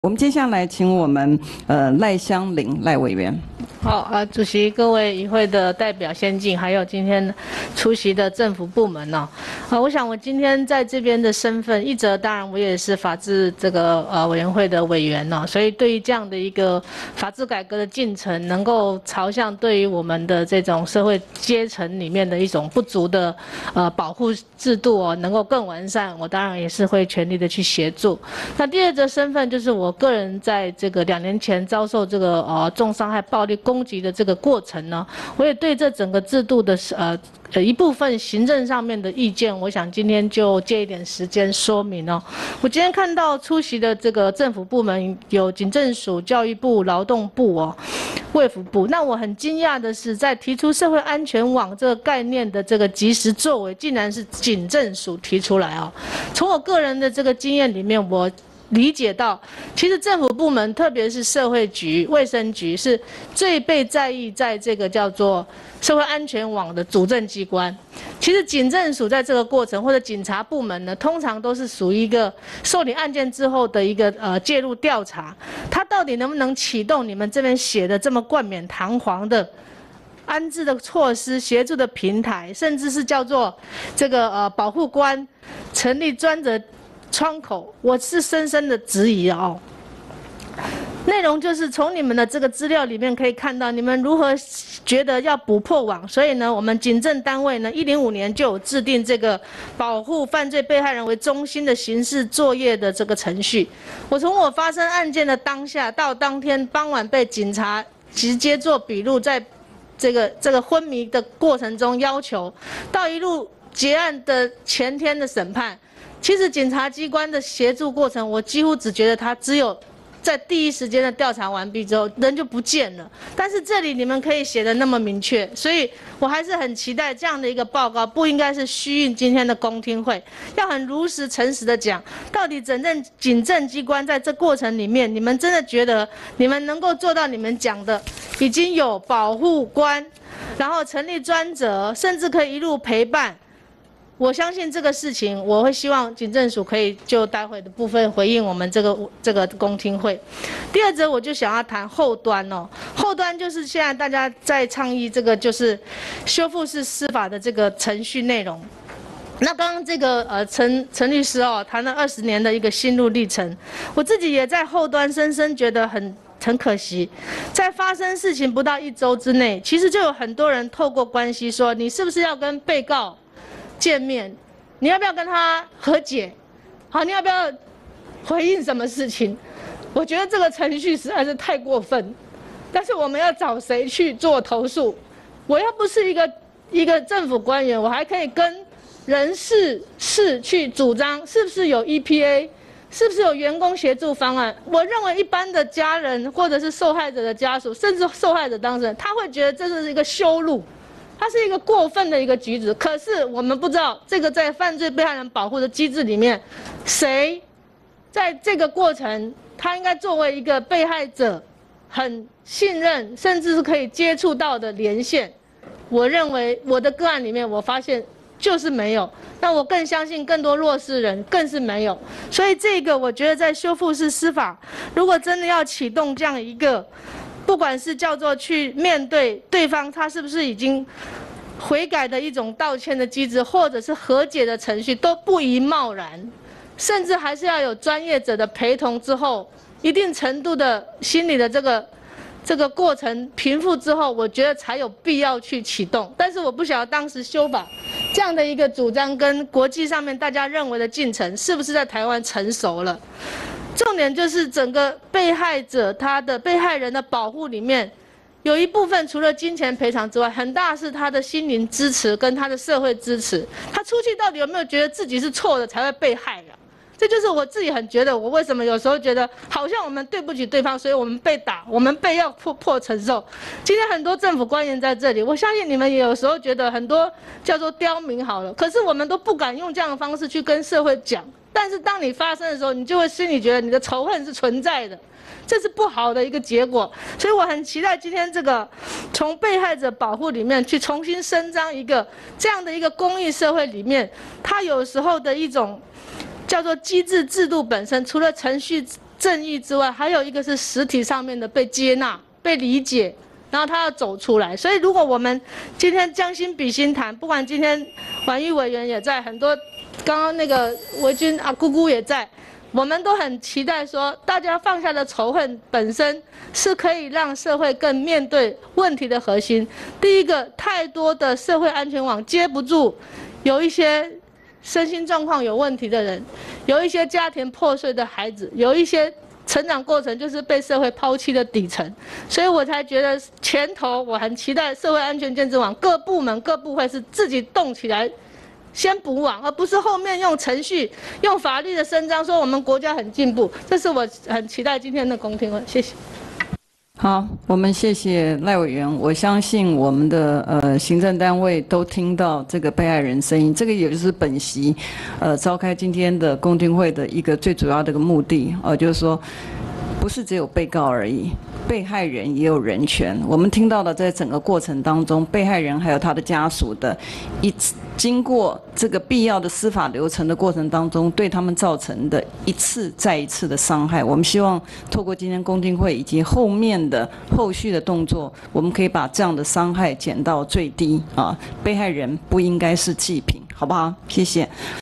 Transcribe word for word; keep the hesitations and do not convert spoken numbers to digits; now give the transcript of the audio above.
我们接下来请我们呃赖香伶赖委员。 好，呃，主席、各位与会的代表先进，还有今天出席的政府部门呢、哦，啊，我想我今天在这边的身份，一则当然我也是法制这个呃委员会的委员呢、哦，所以对于这样的一个法制改革的进程，能够朝向对于我们的这种社会阶层里面的一种不足的呃保护制度哦，能够更完善，我当然也是会全力的去协助。那第二则身份就是我个人在这个两年前遭受这个呃重伤害暴力攻击的这个过程呢，我也对这整个制度的呃呃一部分行政上面的意见，我想今天就借一点时间说明哦。我今天看到出席的这个政府部门有警政署、教育部、劳动部哦、卫福部，那我很惊讶的是，在提出社会安全网这个概念的这个及时作为，竟然是警政署提出来哦。从我个人的这个经验里面，我理解到，其实政府部门，特别是社会局、卫生局，是最被在意在这个叫做社会安全网的主政机关。其实警政署在这个过程，或者警察部门呢，通常都是属于一个受理案件之后的一个呃介入调查，它到底能不能启动你们这边写的这么冠冕堂皇的安置的措施、协助的平台，甚至是叫做这个呃保护官成立专责窗口，我是深深的质疑哦。内容就是从你们的这个资料里面可以看到，你们如何觉得要捕破网，所以呢，我们警政单位呢，一零五年就有制定这个保护犯罪被害人为中心的刑事作业的这个程序。我从我发生案件的当下到当天傍晚被警察直接做笔录，在这个这个昏迷的过程中要求，到一路结案的前天的审判。其实检察机关的协助过程，我几乎只觉得他只有在第一时间的调查完毕之后，人就不见了。但是这里你们可以写得那么明确，所以我还是很期待这样的一个报告，不应该是虚应今天的公听会，要很如实诚实的讲，到底整正警政机关在这过程里面，你们真的觉得你们能够做到你们讲的，已经有保护官，然后成立专责，甚至可以一路陪伴。我相信这个事情，我会希望警政署可以就待会的部分回应我们这个这个公听会。第二则我就想要谈后端哦，后端就是现在大家在倡议这个就是修复式司法的这个程序内容。那刚刚这个呃陈陈律师哦谈了二十年的一个心路历程，我自己也在后端深深觉得很很可惜，在发生事情不到一周之内，其实就有很多人透过关系说，你是不是要跟被告见面，你要不要跟他和解？好，你要不要回应什么事情？我觉得这个程序实在是太过分。但是我们要找谁去做投诉？我要不是一个一个政府官员，我还可以跟人事室去主张，是不是有 E P A， 是不是有员工协助方案？我认为一般的家人或者是受害者的家属，甚至受害者当事人，他会觉得这是一个羞辱。它是一个过分的一个举止，可是我们不知道这个在犯罪被害人保护的机制里面，谁在这个过程，他应该作为一个被害者很信任，甚至是可以接触到的连线。我认为我的个案里面，我发现就是没有。那我更相信更多弱势人更是没有。所以这个我觉得在修复式司法，如果真的要启动这样一个，不管是叫做去面对对方，他是不是已经悔改的一种道歉的机制，或者是和解的程序，都不宜贸然，甚至还是要有专业者的陪同之后，一定程度的心理的这个这个过程平复之后，我觉得才有必要去启动。但是我不晓得当时修法这样的一个主张跟国际上面大家认为的进程，是不是在台湾成熟了？重点就是整个被害者他的被害人的保护里面，有一部分除了金钱赔偿之外，很大是他的心灵支持跟他的社会支持。他出去到底有没有觉得自己是错的才会被害啊？这就是我自己很觉得，我为什么有时候觉得好像我们对不起对方，所以我们被打，我们被要迫迫承受。今天很多政府官员在这里，我相信你们也有时候觉得很多叫做刁民好了，可是我们都不敢用这样的方式去跟社会讲。但是当你发生的时候，你就会心里觉得你的仇恨是存在的，这是不好的一个结果。所以我很期待今天这个从被害者保护里面去重新伸张一个这样的一个公益社会里面，它有时候的一种叫做机制制度本身，除了程序正义之外，还有一个是实体上面的被接纳、被理解，然后他要走出来。所以，如果我们今天将心比心谈，不管今天婉玉委员也在，很多刚刚那个维君啊姑姑也在，我们都很期待说，大家放下的仇恨本身是可以让社会更面对问题的核心。第一个，太多的社会安全网接不住，有一些身心状况有问题的人，有一些家庭破碎的孩子，有一些成长过程就是被社会抛弃的底层，所以我才觉得前头我很期待社会安全建制网各部门各部会是自己动起来，先补网，而不是后面用程序、用法律的伸张说我们国家很进步。这是我很期待今天的公听会，谢谢。 好，我们谢谢赖委员。我相信我们的呃行政单位都听到这个被害人声音，这个也就是本席呃召开今天的公听会的一个最主要的一个目的，呃，就是说不是只有被告而已。被害人也有人权。我们听到的，在整个过程当中，被害人还有他的家属的一经过这个必要的司法流程的过程当中，对他们造成的一次再一次的伤害。我们希望透过今天公听会以及后面的后续的动作，我们可以把这样的伤害减到最低啊！被害人不应该是祭品，好不好？谢谢。